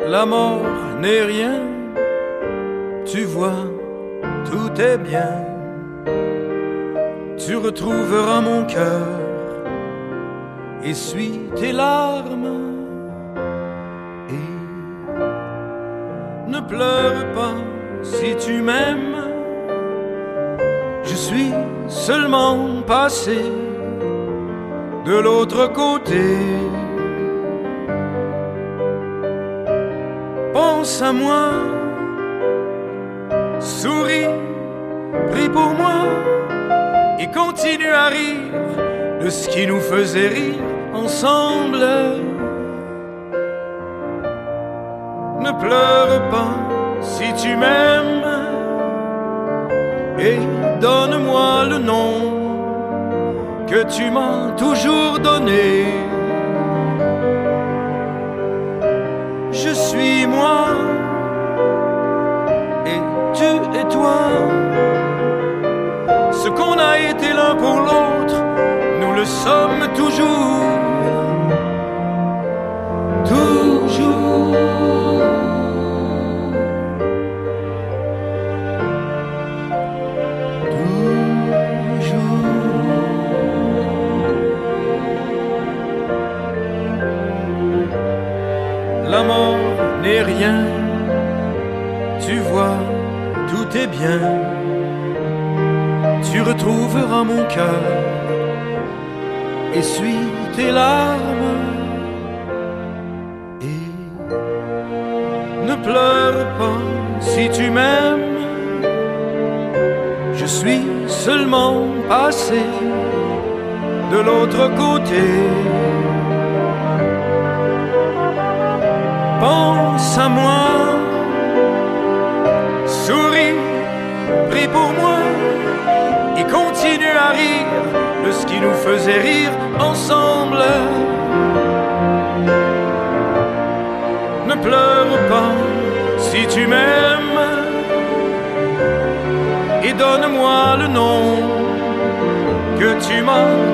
La mort n'est rien, tu vois, tout est bien. Tu retrouveras mon cœur, essuie tes larmes et ne pleure pas si tu m'aimes. Je suis seulement passé de l'autre côté. Pense à moi, souris, prie pour moi et continue à rire de ce qui nous faisait rire ensemble. Ne pleure pas si tu m'aimes et donne-moi le nom que tu m'as toujours donné. Je suis moi et tu es toi. Ce qu'on a été l'un pour l'autre, nous le sommes toujours. Toujours. La mort n'est rien, tu vois, tout est bien. Tu retrouveras mon cœur, essuie tes larmes et ne pleure pas si tu m'aimes. Je suis seulement passé de l'autre côté. Pense à moi, souris, prie pour moi et continue à rire de ce qui nous faisait rire ensemble. Ne pleure pas si tu m'aimes et donne-moi le nom que tu m'as